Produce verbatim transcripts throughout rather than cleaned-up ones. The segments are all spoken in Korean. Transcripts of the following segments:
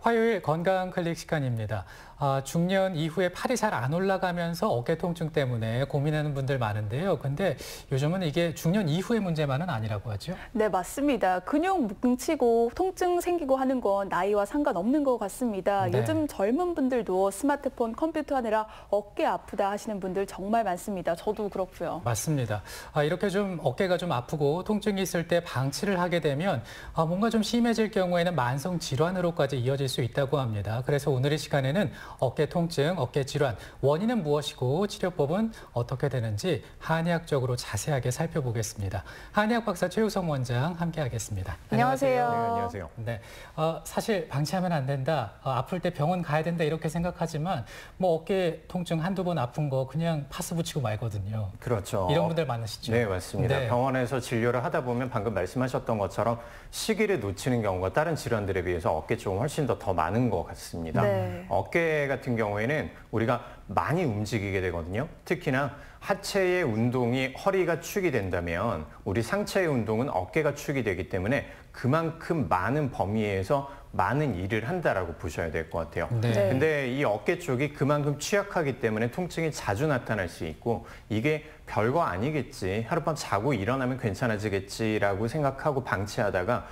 화요일 건강 클릭 시간입니다. 아, 중년 이후에 팔이 잘 안 올라가면서 어깨 통증 때문에 고민하는 분들 많은데요. 근데 요즘은 이게 중년 이후의 문제만은 아니라고 하죠? 네, 맞습니다. 근육 뭉치고 통증 생기고 하는 건 나이와 상관없는 것 같습니다. 네. 요즘 젊은 분들도 스마트폰, 컴퓨터 하느라 어깨 아프다 하시는 분들 정말 많습니다. 저도 그렇고요. 맞습니다. 아, 이렇게 좀 어깨가 좀 아프고 통증이 있을 때 방치를 하게 되면 아, 뭔가 좀 심해질 경우에는 만성 질환으로까지 이어질 수 있다고 합니다. 그래서 오늘 이 시간에는 어깨 통증, 어깨 질환, 원인은 무엇이고 치료법은 어떻게 되는지 한의학적으로 자세하게 살펴보겠습니다. 한의학 박사 최우성 원장 함께하겠습니다. 안녕하세요. 안녕하세요. 네, 안녕하세요. 네, 어, 사실 방치하면 안 된다, 어, 아플 때 병원 가야 된다 이렇게 생각하지만 뭐 어깨 통증 한두 번 아픈 거 그냥 파스 붙이고 말거든요. 그렇죠. 이런 분들 많으시죠? 네, 맞습니다. 네. 병원에서 진료를 하다 보면 방금 말씀하셨던 것처럼 시기를 놓치는 경우가 다른 질환들에 비해서 어깨 쪽은 훨씬 더, 더 많은 것 같습니다. 네. 어깨 같은 경우에는 우리가 많이 움직이게 되거든요. 특히나 하체의 운동이 허리가 축이 된다면 우리 상체의 운동은 어깨가 축이 되기 때문에 그만큼 많은 범위에서 많은 일을 한다라고 보셔야 될 것 같아요. 네. 네. 근데 이 어깨 쪽이 그만큼 취약하기 때문에 통증이 자주 나타날 수 있고 이게 별거 아니겠지, 하룻밤 자고 일어나면 괜찮아지겠지라고 생각하고 방치하다가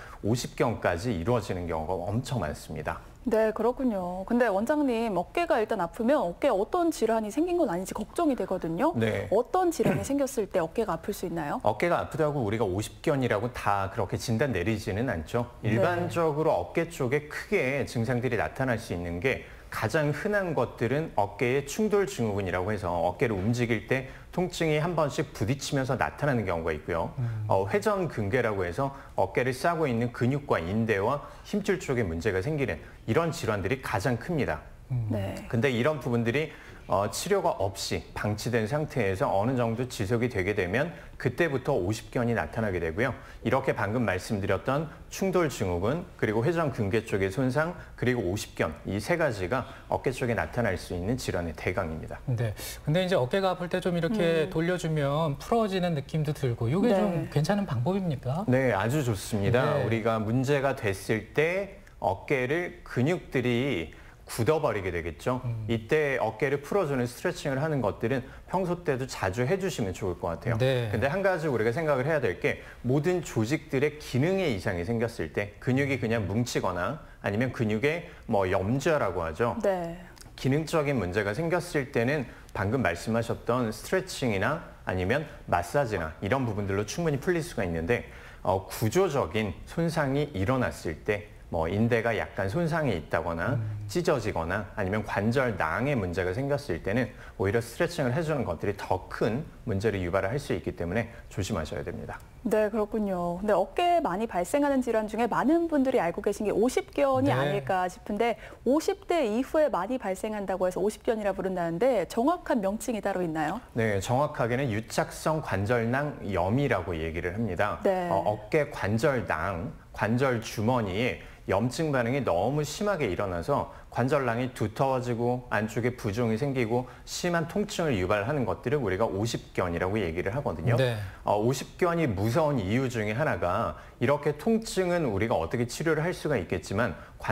오십견까지 이루어지는 경우가 엄청 많습니다. 네, 그렇군요. 근데 원장님, 어깨가 일단 아프면 어깨에 어떤 질환이 생긴 건 아닌지 걱정이 되거든요. 네. 어떤 질환이 생겼을 때 어깨가 아플 수 있나요? 어깨가 아프다고 우리가 오십견이라고 다 그렇게 진단 내리지는 않죠. 일반적으로 어깨 쪽에 크게 증상들이 나타날 수 있는 게 가장 흔한 것들은 어깨의 충돌 증후군이라고 해서 어깨를 움직일 때 통증이 한 번씩 부딪히면서 나타나는 경우가 있고요. 음. 어, 회전근개라고 해서 어깨를 싸고 있는 근육과 인대와 힘줄 쪽에 문제가 생기는 이런 질환들이 가장 큽니다. 음. 네. 근데 이런 부분들이 어, 치료가 없이 방치된 상태에서 어느 정도 지속이 되게 되면 그때부터 오십견이 나타나게 되고요. 이렇게 방금 말씀드렸던 충돌 증후군, 그리고 회전근개 쪽의 손상, 그리고 오십견, 이 세 가지가 어깨 쪽에 나타날 수 있는 질환의 대강입니다. 네. 근데 이제 어깨가 아플 때 좀 이렇게 음. 돌려주면 풀어지는 느낌도 들고 이게 네. 좀 괜찮은 방법입니까? 네, 아주 좋습니다. 네. 우리가 문제가 됐을 때 어깨를 근육들이 굳어버리게 되겠죠. 음. 이때 어깨를 풀어주는 스트레칭을 하는 것들은 평소 때도 자주 해주시면 좋을 것 같아요. 네. 근데 한 가지 우리가 생각을 해야 될 게 모든 조직들의 기능에 이상이 생겼을 때 근육이 그냥 뭉치거나 아니면 근육에 뭐 염좌라고 하죠. 네. 기능적인 문제가 생겼을 때는 방금 말씀하셨던 스트레칭이나 아니면 마사지나 이런 부분들로 충분히 풀릴 수가 있는데 어, 구조적인 손상이 일어났을 때 뭐 인대가 약간 손상이 있다거나 음. 찢어지거나 아니면 관절낭에 문제가 생겼을 때는 오히려 스트레칭을 해주는 것들이 더 큰 문제를 유발을 할 수 있기 때문에 조심하셔야 됩니다. 네, 그렇군요. 근데 어깨에 많이 발생하는 질환 중에 많은 분들이 알고 계신 게 오십견이 네. 아닐까 싶은데 오십 대 이후에 많이 발생한다고 해서 오십견이라 부른다는데 정확한 명칭이 따로 있나요? 네, 정확하게는 유착성 관절낭 염이라고 얘기를 합니다. 네. 어, 어깨 관절낭, 관절 주머니에 염증 반응이 너무 심하게 일어나서 관절낭이 두터워지고 안쪽에 부종이 생기고 심한 통증을 유발하는 것들을 우리가 오십견이라고 얘기를 하거든요. 네. 어, 오십견이 무서운 이유 중에 하나가 이렇게 통증은 우리가 어떻게 치료를 할 수가 있겠지만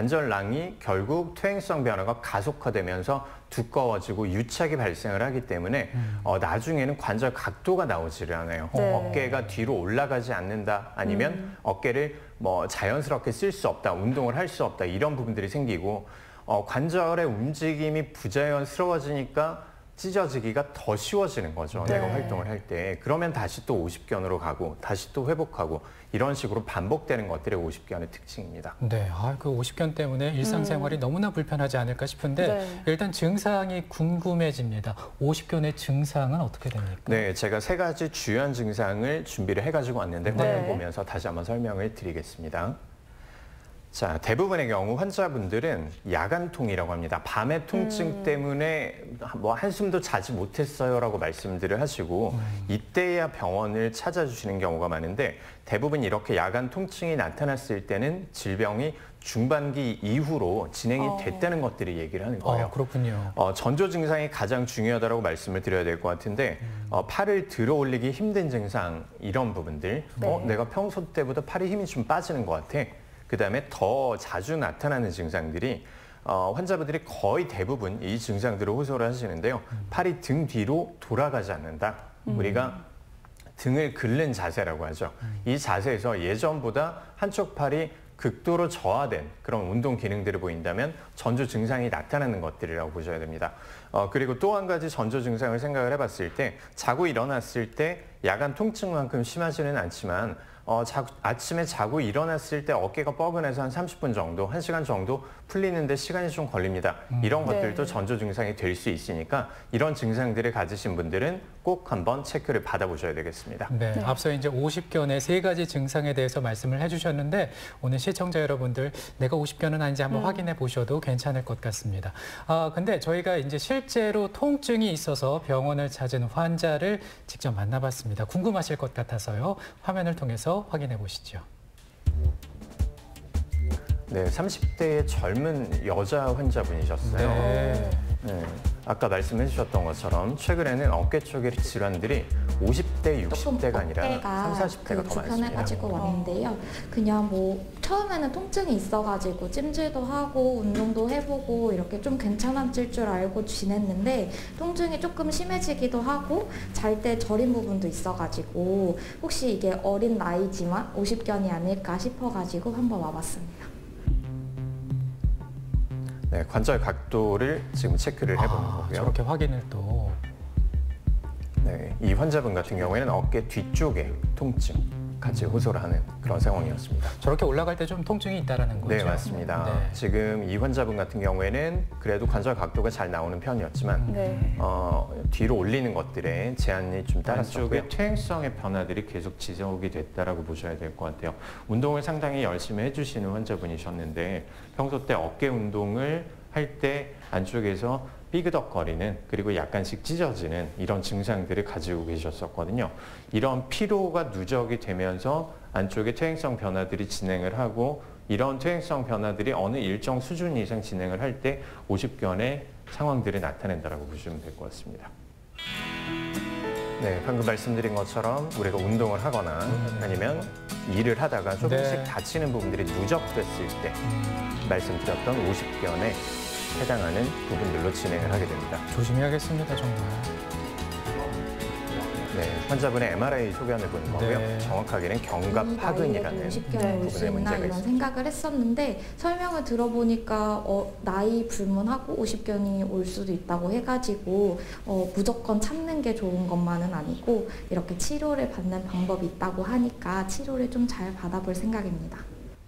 관절낭이 결국 퇴행성 변화가 가속화되면서 두꺼워지고 유착이 발생을 하기 때문에 음. 어, 나중에는 관절 각도가 나오지를 않아요. 네. 어깨가 뒤로 올라가지 않는다 아니면 음. 어깨를 뭐 자연스럽게 쓸 수 없다, 운동을 할 수 없다 이런 부분들이 생기고 어, 관절의 움직임이 부자연스러워지니까 찢어지기가 더 쉬워지는 거죠. 네. 내가 활동을 할 때. 그러면 다시 또 오십견으로 가고 다시 또 회복하고 이런 식으로 반복되는 것들이 오십견의 특징입니다. 네, 아, 그 오십견 때문에 일상생활이 음. 너무나 불편하지 않을까 싶은데 네. 일단 증상이 궁금해집니다. 오십견의 증상은 어떻게 됩니까? 네, 제가 세 가지 주요한 증상을 준비를 해가지고 왔는데 화면 네. 보면서 다시 한번 설명을 드리겠습니다. 자, 대부분의 경우 환자분들은 야간통이라고 합니다. 밤의 통증 음. 때문에 뭐 한숨도 자지 못했어요라고 말씀들을 하시고 음. 이때야 병원을 찾아주시는 경우가 많은데 대부분 이렇게 야간 통증이 나타났을 때는 질병이 중반기 이후로 진행이 어. 됐다는 것들이 얘기를 하는 거예요. 어, 그렇군요. 어, 전조 증상이 가장 중요하다고 말씀을 드려야 될 것 같은데 음. 어, 팔을 들어 올리기 힘든 증상 이런 부분들 네. 어, 내가 평소 때보다 팔에 힘이 좀 빠지는 것 같아. 그다음에 더 자주 나타나는 증상들이 어, 환자분들이 거의 대부분 이 증상들을 호소를 하시는데요. 팔이 등 뒤로 돌아가지 않는다. 음. 우리가 등을 긁는 자세라고 하죠. 이 자세에서 예전보다 한쪽 팔이 극도로 저하된 그런 운동 기능들을 보인다면 전조 증상이 나타나는 것들이라고 보셔야 됩니다. 어, 그리고 또 한 가지 전조 증상을 생각을 해봤을 때 자고 일어났을 때 야간 통증만큼 심하지는 않지만 어, 자, 아침에 자고 일어났을 때 어깨가 뻐근해서 한 삼십 분 정도, 한 시간 정도 풀리는데 시간이 좀 걸립니다. 이런 네. 것들도 전조 증상이 될 수 있으니까 이런 증상들을 가지신 분들은 꼭 한번 체크를 받아보셔야 되겠습니다. 네, 네. 앞서 이제 오십견의 세 가지 증상에 대해서 말씀을 해주셨는데 오늘 시청자 여러분들 내가 오십견은 아닌지 한번 음. 확인해 보셔도 괜찮을 것 같습니다. 아, 근데 저희가 이제 실제로 통증이 있어서 병원을 찾은 환자를 직접 만나봤습니다. 궁금하실 것 같아서요. 화면을 통해서 확인해 보시죠. 네, 삼십 대의 젊은 여자 환자분이셨어요. 네. 네, 아까 말씀해 주셨던 것처럼 최근에는 어깨 쪽의 질환들이 오십 대, 육십 대가 아니라 삼십, 사십 대가 그 더 많습니다. 불편해가지고 왔는데요. 그냥 뭐 처음에는 통증이 있어가지고 찜질도 하고 운동도 해보고 이렇게 좀 괜찮아질 줄 알고 지냈는데 통증이 조금 심해지기도 하고 잘 때 저린 부분도 있어가지고 혹시 이게 어린 나이지만 오십견이 아닐까 싶어가지고 한번 와봤습니다. 네, 관절 각도를 지금 체크를 해보는 아, 거고요. 저렇게 확인을 또. 네, 이 환자분 같은 경우에는 어깨 뒤쪽에 통증 같이 호소를 하는 그런 상황이었습니다. 저렇게 올라갈 때 좀 통증이 있다라는 거죠? 네, 맞습니다. 네. 지금 이 환자분 같은 경우에는 그래도 관절 각도가 잘 나오는 편이었지만 네. 어, 뒤로 올리는 것들에 제한이 좀 따랐었고요. 안쪽의 퇴행성의 변화들이 계속 지속이 됐다라고 보셔야 될 것 같아요. 운동을 상당히 열심히 해주시는 환자분이셨는데 평소 때 어깨 운동을 할 때 안쪽에서 삐그덕거리는 그리고 약간씩 찢어지는 이런 증상들을 가지고 계셨었거든요. 이런 피로가 누적이 되면서 안쪽에 퇴행성 변화들이 진행을 하고 이런 퇴행성 변화들이 어느 일정 수준 이상 진행을 할 때 오십견의 상황들이 나타낸다고 보시면 될 것 같습니다. 네, 방금 말씀드린 것처럼 우리가 운동을 하거나 아니면 일을 하다가 조금씩 네. 다치는 부분들이 누적됐을 때 말씀드렸던 오십견에 해당하는 부분들로 진행을 하게 됩니다. 조심해야겠습니다, 정말. 네, 환자분의 엠알아이 소견을 보는 거고요. 네. 정확하게는 경갑하근이라는 오십견이 네. 올 수 부분에 있나 문제가 이런 있습니다. 생각을 했었는데 설명을 들어보니까 어, 나이 불문하고 오십견이 올 수도 있다고 해가지고 어, 무조건 참는 게 좋은 것만은 아니고 이렇게 치료를 받는 방법이 있다고 하니까 치료를 좀 잘 받아볼 생각입니다.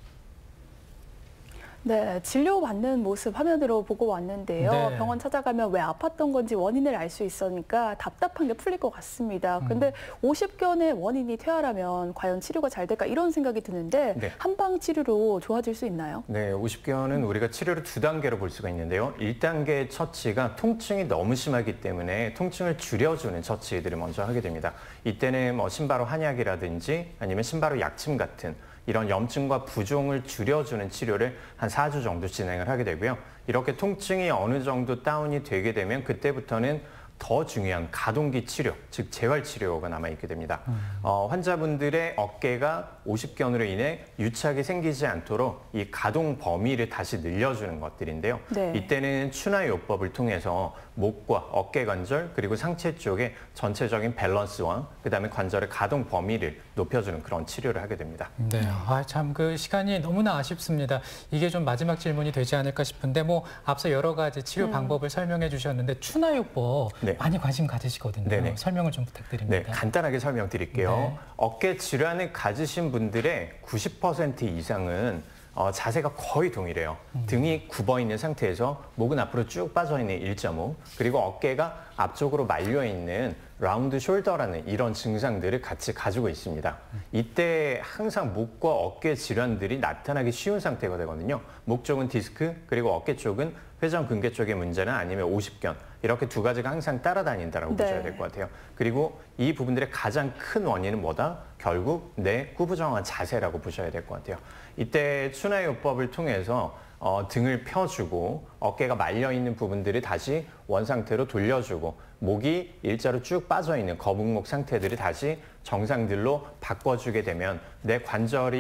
네, 진료받는 모습 화면으로 보고 왔는데요. 네. 병원 찾아가면 왜 아팠던 건지 원인을 알 수 있으니까 답답한 게 풀릴 것 같습니다. 음. 근데 오십견의 원인이 퇴화라면 과연 치료가 잘 될까 이런 생각이 드는데 네. 한방 치료로 좋아질 수 있나요? 네, 오십견은 우리가 치료를 두 단계로 볼 수가 있는데요. 일 단계 처치가 통증이 너무 심하기 때문에 통증을 줄여주는 처치들을 먼저 하게 됩니다. 이때는 뭐 신바로 한약이라든지 아니면 신바로 약침 같은 이런 염증과 부종을 줄여주는 치료를 한 사 주 정도 진행을 하게 되고요. 이렇게 통증이 어느 정도 다운이 되게 되면 그때부터는 더 중요한 가동기 치료, 즉 재활 치료가 남아있게 됩니다. 음. 어, 환자분들의 어깨가 오십견으로 인해 유착이 생기지 않도록 이 가동 범위를 다시 늘려주는 것들인데요. 네. 이때는 추나요법을 통해서 목과 어깨 관절 그리고 상체 쪽에 전체적인 밸런스와 그다음에 관절의 가동 범위를 높여주는 그런 치료를 하게 됩니다. 네, 아, 참 그 시간이 너무나 아쉽습니다. 이게 좀 마지막 질문이 되지 않을까 싶은데 뭐 앞서 여러 가지 치료 음. 방법을 설명해 주셨는데 추나요법 네. 많이 관심 가지시거든요. 네네. 설명을 좀 네, 부탁드립니다. 간단하게 설명드릴게요. 네. 어깨 질환을 가지신 분들의 구십 퍼센트 이상은 어, 자세가 거의 동일해요. 음. 등이 굽어 있는 상태에서 목은 앞으로 쭉 빠져 있는 일자목, 그리고 어깨가 앞쪽으로 말려 있는 라운드 숄더라는 이런 증상들을 같이 가지고 있습니다. 이때 항상 목과 어깨 질환들이 나타나기 쉬운 상태가 되거든요. 목 쪽은 디스크, 그리고 어깨 쪽은 회전근개 쪽의 문제나 아니면 오십견, 이렇게 두 가지가 항상 따라다닌다라고 네. 보셔야 될 것 같아요. 그리고 이 부분들의 가장 큰 원인은 뭐다? 결국 내 구부정한 자세라고 보셔야 될 것 같아요. 이때 추나요법을 통해서 어, 등을 펴주고 어깨가 말려있는 부분들을 다시 원상태로 돌려주고 목이 일자로 쭉 빠져있는 거북목 상태들을 다시 정상들로 바꿔주게 되면 내 관절이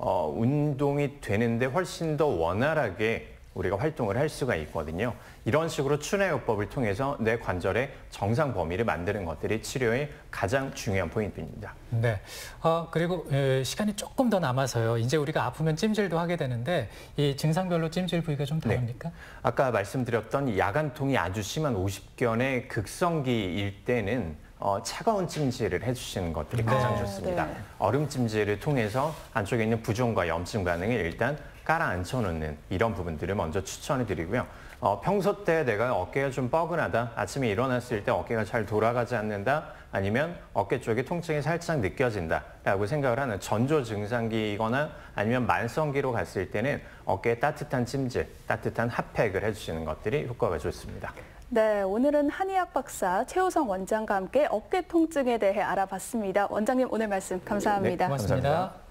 어, 운동이 되는데 훨씬 더 원활하게 우리가 활동을 할 수가 있거든요. 이런 식으로 추나요법을 통해서 내 관절의 정상 범위를 만드는 것들이 치료의 가장 중요한 포인트입니다. 네. 어, 그리고 에, 시간이 조금 더 남아서요. 이제 우리가 아프면 찜질도 하게 되는데 이 증상별로 찜질 부위가 좀 다릅니까? 네. 아까 말씀드렸던 이 야간통이 아주 심한 오십견의 극성기일 때는 어, 차가운 찜질을 해주시는 것들이 가장 네. 좋습니다. 네. 얼음 찜질을 통해서 안쪽에 있는 부종과 염증 반응을 일단 깔아앉혀 놓는 이런 부분들을 먼저 추천을 드리고요. 어, 평소 때 내가 어깨가 좀 뻐근하다, 아침에 일어났을 때 어깨가 잘 돌아가지 않는다, 아니면 어깨 쪽에 통증이 살짝 느껴진다라고 생각을 하는 전조 증상기이거나 아니면 만성기로 갔을 때는 어깨에 따뜻한 찜질, 따뜻한 핫팩을 해주시는 것들이 효과가 좋습니다. 네, 오늘은 한의학 박사 최우성 원장과 함께 어깨 통증에 대해 알아봤습니다. 원장님 오늘 말씀 감사합니다. 네, 고맙습니다. 감사합니다.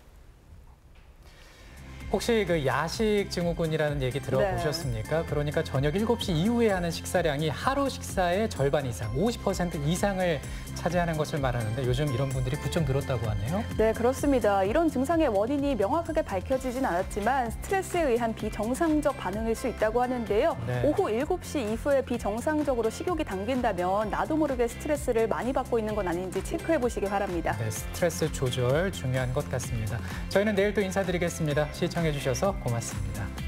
혹시 그 야식 증후군이라는 얘기 들어보셨습니까? 네. 그러니까 저녁 일곱 시 이후에 하는 식사량이 하루 식사의 절반 이상, 오십 퍼센트 이상을 차지하는 것을 말하는데 요즘 이런 분들이 부쩍 늘었다고 하네요. 네, 그렇습니다. 이런 증상의 원인이 명확하게 밝혀지진 않았지만 스트레스에 의한 비정상적 반응일 수 있다고 하는데요. 네. 오후 일곱 시 이후에 비정상적으로 식욕이 당긴다면 나도 모르게 스트레스를 많이 받고 있는 건 아닌지 체크해 보시기 바랍니다. 네, 스트레스 조절 중요한 것 같습니다. 저희는 내일 또 인사드리겠습니다. 시청해 주셔서 고맙습니다.